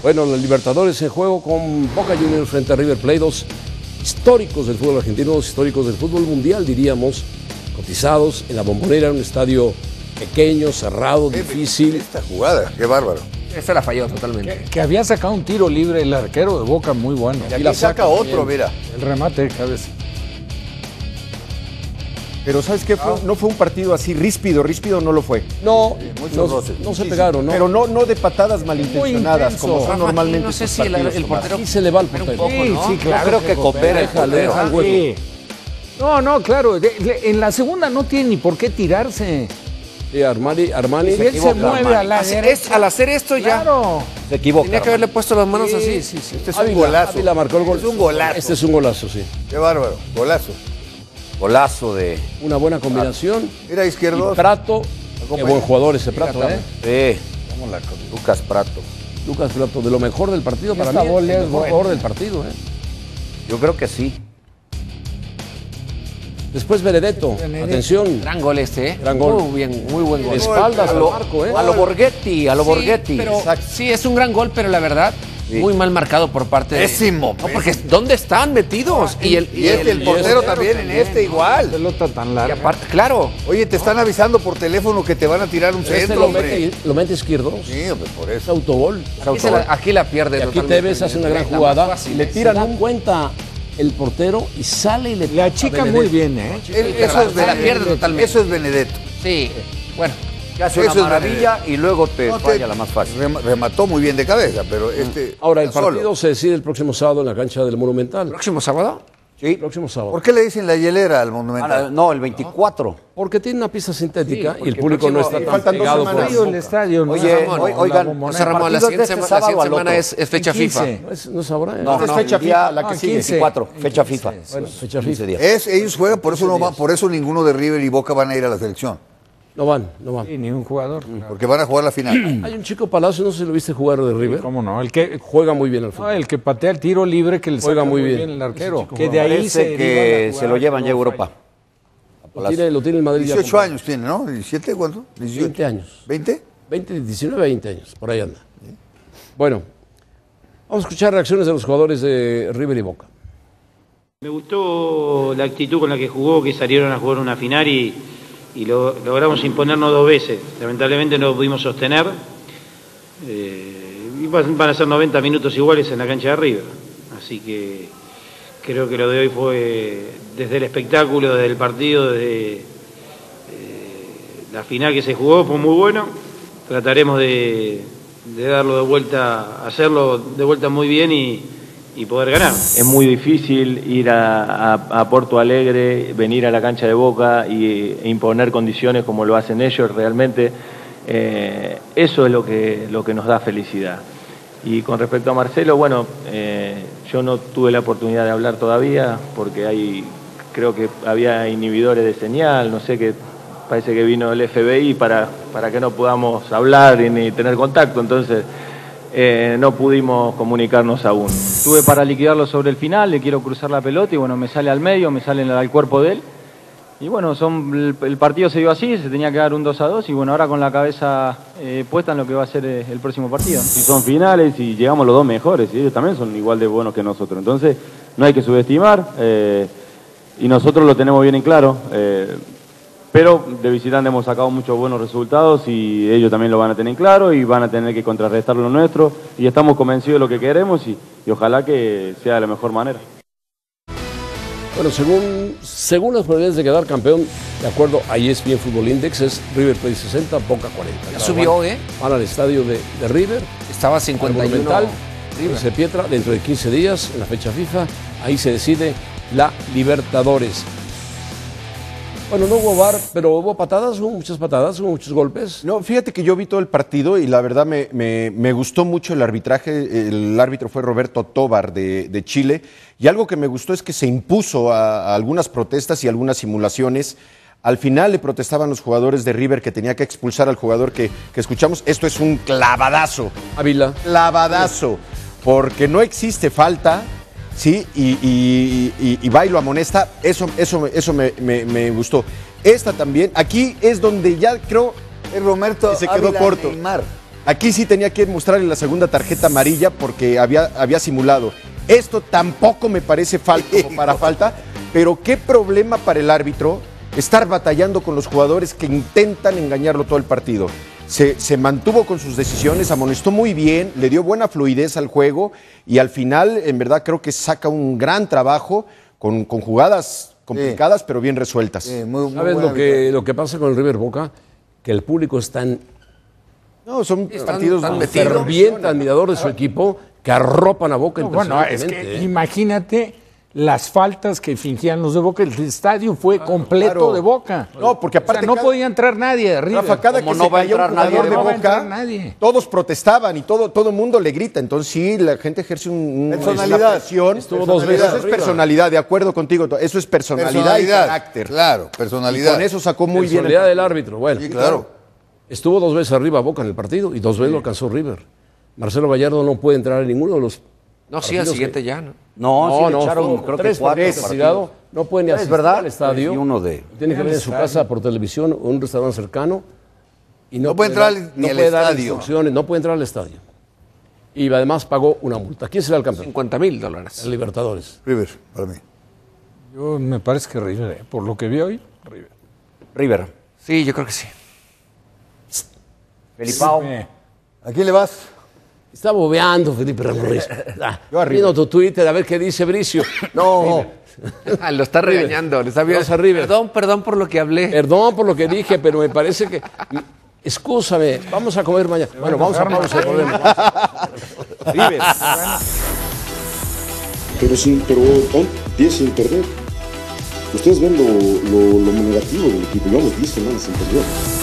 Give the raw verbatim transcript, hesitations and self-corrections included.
Bueno, la Libertadores en juego con Boca Juniors frente a River Plate, dos históricos del fútbol argentino, dos históricos del fútbol mundial, diríamos, cotizados en la Bombonera, un estadio pequeño, cerrado, qué difícil. Esta jugada, qué bárbaro. Esa la falló totalmente. Que, que había sacado un tiro libre el arquero de Boca muy bueno. Y aquí la saca otro, mira. El remate de cabeza. Pero ¿sabes qué? Fue, no fue un partido así ríspido, ríspido no lo fue. No, muchos no, roces. no se pegaron, ¿no? Pero no, no de patadas malintencionadas, como son Rafa, normalmente no sé esos si el, partidos, el Tomás. portero Aquí se le va al pero un portero. poco, ¿no? Sí, claro. Yo creo que coopera el Déjale, portero. deja el hueco. Sí. No, no, claro. de- de- en la segunda no tiene ni por qué tirarse. Sí, Armani, Armani Si él se mueve a la Así derecha. es, al hacer esto ya Claro. Se equivoca. tenía que haberle puesto las manos así. Sí, sí. Este es un Ávila, golazo. Ávila marcó el gol. Es un golazo. Este es un golazo, sí. Qué bárbaro, golazo. Golazo de... Una buena combinación. Mira, izquierdo. Y Prato, qué buen jugador ese Prato, ¿eh? Sí. Lucas Prato. Lucas Prato, de lo mejor del partido para Esta mí, bola el es mejor buena. jugador del partido, ¿eh? Yo creo que sí. Después Benedetto, Benedetto. atención, Gran gol este, ¿eh? Gran gol. Muy bien, muy buen de gol. espaldas A al lo, marco, ¿eh? a lo Borghetti, a lo Sí, Borghetti. pero, Exacto. sí, es un gran gol, pero la verdad, Sí. muy mal marcado por parte de... Pésimo, No, porque ¿dónde están metidos? Y el, Y este, el portero también, en este igual. Pelota tan y larga. aparte, claro. Oye, te están avisando por teléfono que te van a tirar un Este centro, lo hombre. mete, lo mete izquierdo, Sí, hombre, por es eso. autogol. Aquí, se la, aquí la pierde Y aquí totalmente. Tevez hace una gran La más jugada, fácil, le ¿eh? tiran Se da un cuenta el portero y sale y le Le achica muy bien, ¿eh? Él- se eso, la- es se la pierde Benedetto. totalmente. Eso es Benedetto. Sí, bueno. Que hace Eso una es maravilla y luego te No, te- falla la más fácil. rem- Remató muy bien de cabeza, pero este. Ahora, el solo. partido se decide el próximo sábado en la cancha del Monumental. ¿Próximo sábado? Sí, próximo sábado. ¿Por qué le dicen la hielera al Ah, Monumental? no, el veinticuatro. Porque tiene una pista sintética Sí, y el porque público no próximo- está eh, tan faltan dos pegado semanas. por Frío el estadio, ¿no? Oye, Ramón, oy- la oigan, bombonera. José Ramón, la partidos siguiente, de este sema- la sábado siguiente al semana otro. es, es fecha En FIFA. quince. No es, no es ahora, ¿eh? No, Esta no, es fecha el día- FIFA. la que Ah, sigue, quince. veinticuatro, fecha FIFA. Bueno, fecha quince FIFA. días. Es, ellos juegan, por eso, no va, por eso ninguno de River y Boca van a ir a la selección. No van, no van. Sí, ni un jugador. Porque van a jugar la final. Hay un chico Palacio, no sé si lo viste jugar de River. ¿Cómo no? El que, Juega muy bien al no, fútbol. el que patea el tiro libre que le Juega saca muy bien. el arquero. Ese chico Que de ahí Parece se que deriva la se jugada lo llevan que ya a no Europa. Lo tiene, lo tiene el Madrid ya dieciocho comprado. años tiene, ¿no? ¿diecisiete cuánto? dieciocho. veinte años. ¿veinte? veinte, diecinueve, veinte años, por ahí anda. Bueno, vamos a escuchar reacciones de los jugadores de River y Boca. Me gustó la actitud con la que jugó, que salieron a jugar una final y, y lo- logramos imponernos dos veces. Lamentablemente no lo pudimos sostener. Eh, y van van a ser noventa minutos iguales en la cancha de River. Así que creo que lo de hoy fue desde el espectáculo, desde el partido, desde eh, la final que se jugó, fue muy bueno. Trataremos de, de darlo de vuelta, hacerlo de vuelta muy bien y, y poder ganar. Es muy difícil ir a, a- a Porto Alegre, venir a la cancha de Boca y, e imponer condiciones como lo hacen ellos. Realmente eh, eso es lo que, lo que nos da felicidad. Y con respecto a Marcelo, bueno, eh, yo no tuve la oportunidad de hablar todavía porque hay, creo que había inhibidores de señal, no sé, que parece que vino el F B I para, para que no podamos hablar y ni tener contacto, entonces eh, no pudimos comunicarnos aún. Tuve para liquidarlo sobre el final, le quiero cruzar la pelota y bueno, me sale al medio, me sale al cuerpo de él. Y bueno, son, el, el partido se dio así, se tenía que dar un dos a dos y bueno, ahora con la cabeza eh, puesta en lo que va a ser eh, el próximo partido. Si son finales y llegamos los dos mejores, y ellos también son igual de buenos que nosotros. Entonces no hay que subestimar eh, y nosotros lo tenemos bien en claro. Eh, pero de visitante hemos sacado muchos buenos resultados y ellos también lo van a tener en claro y van a tener que contrarrestar lo nuestro. Y estamos convencidos de lo que queremos y, y ojalá que sea de la mejor manera. Bueno, según, según las probabilidades de quedar campeón, de acuerdo a E S P N Fútbol Index, es River Plate sesenta, Boca cuarenta. Ya subió, van, ¿eh? Van al estadio de, de River, Estaba al cincuenta y uno. Monumental, se Pietra, dentro de quince días, en la fecha FIFA, ahí se decide la Libertadores. Bueno, no hubo V A R, pero hubo patadas, hubo muchas patadas, hubo muchos golpes. No, fíjate que yo vi todo el partido y la verdad me, me- me gustó mucho el arbitraje. El árbitro fue Roberto Tobar de, de Chile y algo que me gustó es que se impuso a, a algunas protestas y algunas simulaciones. Al final le protestaban los jugadores de River que tenía que expulsar al jugador que, que escuchamos. Esto es un clavadazo, Ávila. clavadazo, porque no existe falta. Sí, y, y, y, y va y lo amonesta, eso, eso, eso me, me- me gustó. Esta también, aquí es donde ya creo Es Roberto Y se quedó Ávila corto. Neymar. Aquí sí tenía que mostrarle la segunda tarjeta amarilla porque había, había simulado. Esto tampoco me parece falta o para falta, pero qué problema para el árbitro estar batallando con los jugadores que intentan engañarlo todo el partido. Se, se mantuvo con sus decisiones, amonestó muy bien, le dio buena fluidez al juego y al final, en verdad, creo que saca un gran trabajo con, con jugadas complicadas, sí, pero bien resueltas. Sí, muy, muy ¿Sabes lo que, lo que pasa con el River Boca? Que el público es tan, no, son están, partidos tan tan ferviente admirador de su equipo que arropan a Boca No, bueno, es que impresionantemente, ¿eh? Imagínate las faltas que fingían los de Boca. El estadio fue claro, completo claro. de Boca. No, porque aparte o sea, no cada, podía entrar nadie de River. Rafa, cada Como que no se va a caía un entrar nadie jugador de de no va a Boca, entrar nadie. todos protestaban y todo todo el mundo le grita. Entonces sí, la gente ejerce un, un personalidad. Presión. Estuvo dos veces Eso es arriba. personalidad, de acuerdo contigo. Eso es personalidad, Personalidad, y carácter. claro, Y personalidad. con eso sacó muy bien. Personalidad el... del árbitro. Bueno, Sí, claro. estuvo dos veces arriba Boca en el partido y dos veces lo alcanzó River. Marcelo Gallardo no puede entrar en ninguno de los. No, sí, al siguiente que... ya, ¿no? No, No, sí le no, echaron, fueron creo tres que cuatro partidos castigados. No puede ni Es asistir verdad, al estadio. y uno de- Tiene que ver en su casa por televisión o en un restaurante cercano. Y No puede entrar dar- ni no al puede dar estadio. instrucciones, no puede entrar al estadio. Y además pagó una multa. ¿Quién será el campeón? cincuenta mil dólares. El Libertadores. River, para mí. Yo me parece que River, ¿eh? Por lo que vi hoy, River. River. Sí, yo creo que sí. Felipao. Eh, ¿A quién le vas? Está bobeando Felipe Ramos Ruiz. Ah, Yo arriba. viendo tu Twitter a ver qué dice Bricio. No, Ah, lo está regañando. Le está Vamos a River. Perdón, perdón por lo que hablé. perdón por lo que dije, pero me parece que... Excúsame, vamos a comer mañana. Bueno, vamos a pausa, volvemos. River. Pero sin, pero van diez sin perder. Ustedes ven lo, lo, lo negativo del equipo, llevamos diez semanas sin perder.